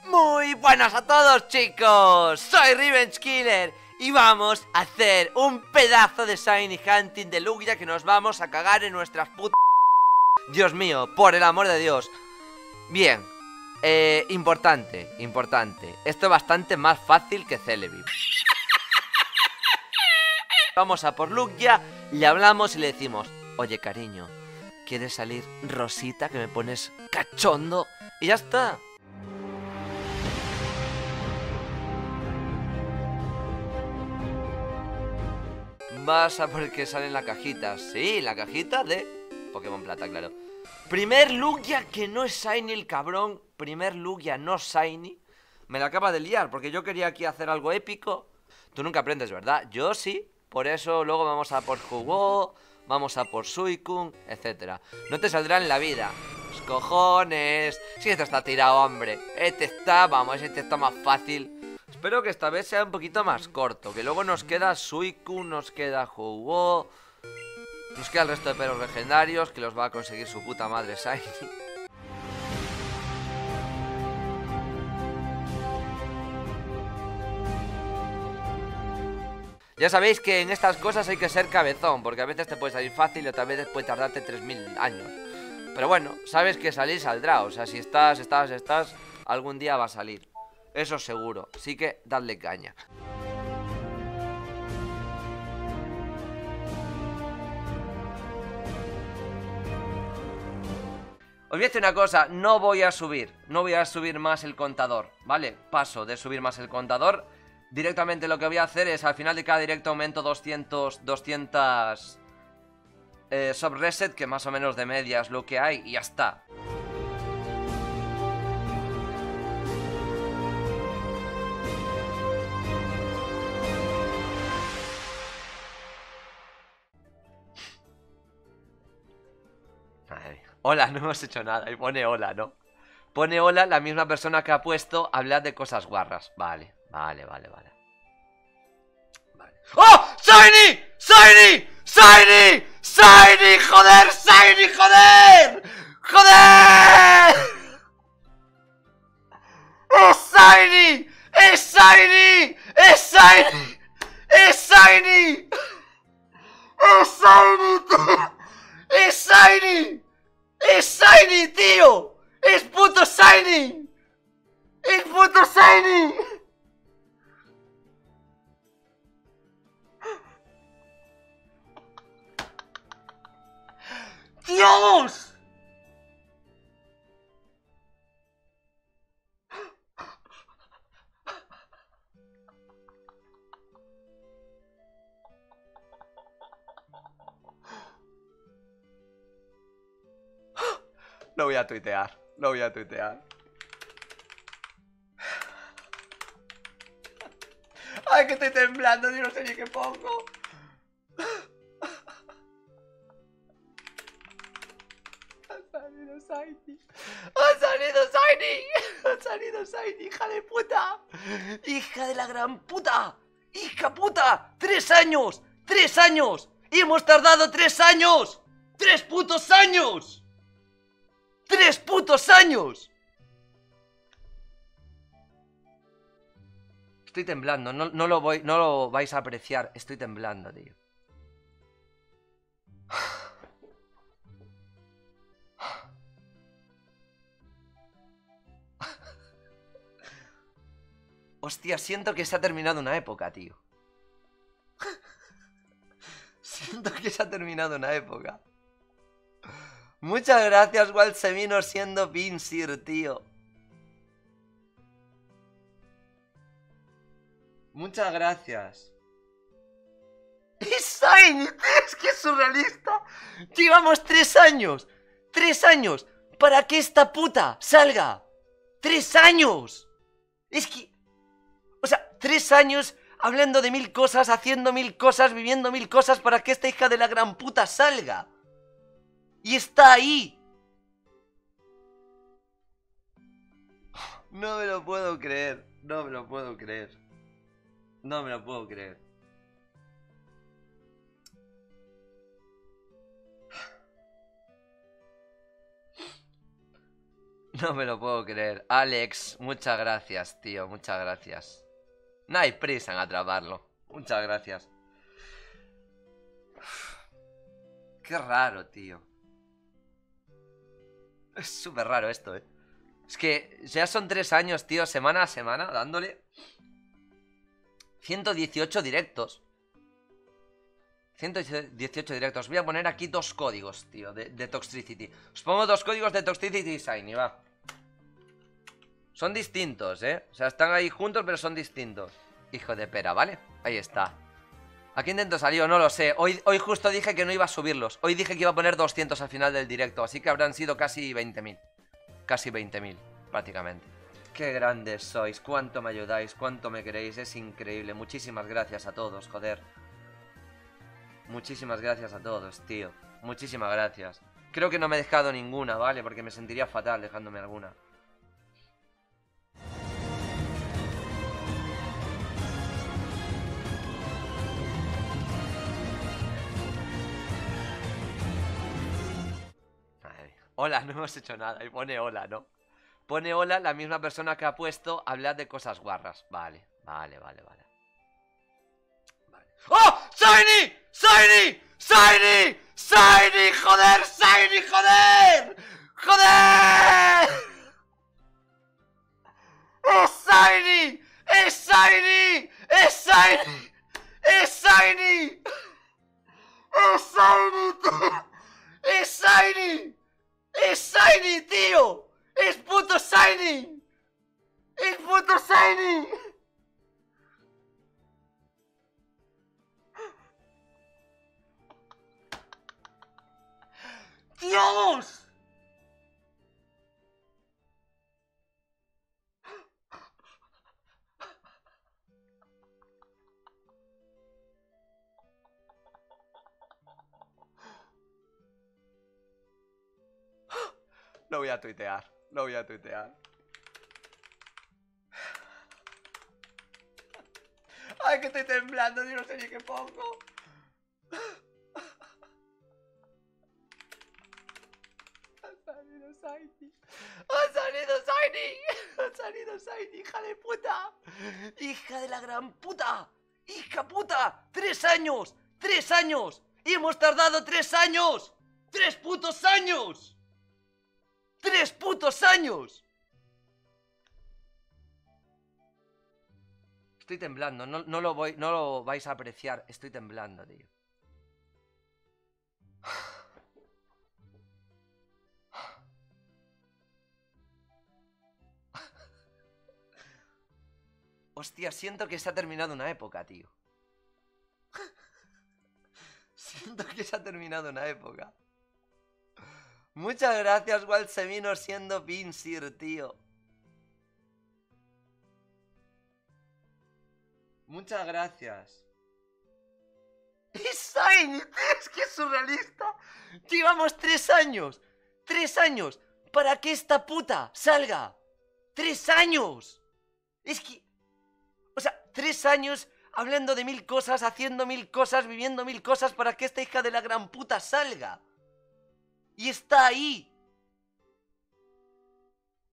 Muy buenas a todos, chicos, soy Revenge Killer y vamos a hacer un pedazo de Shiny Hunting de Lugia que nos vamos a cagar en nuestras putas. Dios mío, por el amor de Dios. Bien, importante, esto es bastante más fácil que Celebi. Vamos a por Lugia, le hablamos y le decimos: oye cariño, ¿quieres salir Rosita, que me pones cachondo? Y ya está. Vas a por el que sale en la cajita. Sí, la cajita de Pokémon Plata, claro. Primer Lugia que no es Shiny, el cabrón. Primer Lugia no Shiny. Me la acaba de liar, porque yo quería aquí hacer algo épico. Tú nunca aprendes, ¿verdad? Yo sí. Por eso luego vamos a por Hugo, vamos a por Suicune, etcétera. No te saldrá en la vida. Los cojones. Sí, este está tirado, hombre. Este está, vamos, este está más fácil. Espero que esta vez sea un poquito más corto. Que luego nos queda Suicune, nos queda Hugo, nos queda el resto de perros legendarios, que los va a conseguir su puta madre Shiny. Ya sabéis que en estas cosas hay que ser cabezón, porque a veces te puede salir fácil y otras veces puede tardarte 3000 años. Pero bueno, sabes que salir saldrá. O sea, si estás, algún día va a salir. Eso seguro. Así que dadle caña. Os voy a decir una cosa, no voy a subir más el contador, ¿vale? Paso de subir más el contador. Directamente lo que voy a hacer es, al final de cada directo aumento 200 sub reset, que más o menos de media es lo que hay, y ya está. Hola, no hemos hecho nada, y pone hola, ¿no? Pone hola la misma persona que ha puesto hablar de cosas guarras. Vale. ¡Oh! ¡Shiny! ¡Shiny! ¡Shiny! ¡Shiny! ¡Joder! ¡Shiny! ¡Joder! ¡Joder! ¡Es Shiny! ¡Es Shiny! ¡Es Shiny! ¡Es Shiny! ¡Es Shiny, tío! ¡Es Shiny! ¡Es Shiny, tío! ¡Es puto Shiny! ¡Es puto Shiny! ¡Dios! Lo voy a tuitear, Ay, que estoy temblando, yo no sé ni qué pongo. Ha salido Shiny. Ha salido Shiny, hija de puta. Hija de la gran puta. Hija puta. 3 años. 3 años. Y hemos tardado 3 años. 3 putos años. 3 putos años. Estoy temblando, no lo vais a apreciar. Estoy temblando, tío. Hostia, siento que se ha terminado una época, tío. Siento que se ha terminado una época. Muchas gracias, Walsemino, siendo Pinsir, tío. Muchas gracias. ¡Es Shiny! Es que es surrealista. Llevamos 3 años. 3 años para que esta puta salga. 3 años. Es que... O sea, 3 años hablando de 1000 cosas, haciendo 1000 cosas, viviendo 1000 cosas para que esta hija de la gran puta salga. Y está ahí. No me lo puedo creer. No me lo puedo creer. No me lo puedo creer. No me lo puedo creer. Alex, muchas gracias, tío. Muchas gracias. No hay prisa en atraparlo. Muchas gracias. Qué raro, tío. Es súper raro esto, eh. Es que ya son 3 años, tío, semana a semana, dándole 118 directos. 118 directos. Voy a poner aquí 2 códigos, tío, de Toxtricity. Os pongo 2 códigos de Toxtricity y Shiny, va. Son distintos, ¿eh? O sea, están ahí juntos, pero son distintos. Hijo de pera, ¿vale? Ahí está. ¿A qué intento salió? No lo sé. Hoy justo dije que no iba a subirlos. Hoy dije que iba a poner 200 al final del directo. Así que habrán sido casi 20.000. Casi 20.000, prácticamente. Qué grandes sois. Cuánto me ayudáis. Cuánto me queréis. Es increíble. Muchísimas gracias a todos, joder. Muchísimas gracias a todos, tío. Muchísimas gracias. Creo que no me he dejado ninguna, ¿vale? Porque me sentiría fatal dejándome alguna. Hola, no hemos hecho nada. Y pone hola, ¿no? Pone hola la misma persona que ha puesto hablar de cosas guarras. Vale, vale. ¡Oh! ¡Shiny! ¡Shiny! ¡Shiny! ¡Shiny! ¡Joder! ¡Shiny! ¡Joder! ¡Joder! ¡Es Shiny! ¡Es Shiny! ¡Es Shiny! ¡Es Shiny! ¡Es Shiny, tío! ¡Es Shiny! ¡Es Shiny, tío! ¡Es puto Shiny! ¡Es puto Shiny! ¡Dios! Lo voy a tuitear. Lo voy a tuitear. Ay, que estoy temblando. Yo no sé ni qué pongo. Ha salido Shiny. Ha salido Shiny. Ha salido Shiny, hija de puta. Hija de la gran puta. Hija puta. 3 años. 3 años. Y hemos tardado 3 años. 3 putos años. 3 putos años. Estoy temblando, no lo vais a apreciar. Estoy temblando, tío. Hostia, siento que se ha terminado una época, tío. Siento que se ha terminado una época. Muchas gracias, Walsemino, siendo Pinsir, tío. Muchas gracias. ¡Es Shiny! Es que es surrealista. Llevamos 3 años. 3 años para que esta puta salga. 3 años. Es que... O sea, 3 años hablando de 1000 cosas, haciendo 1000 cosas, viviendo 1000 cosas para que esta hija de la gran puta salga. Y está ahí.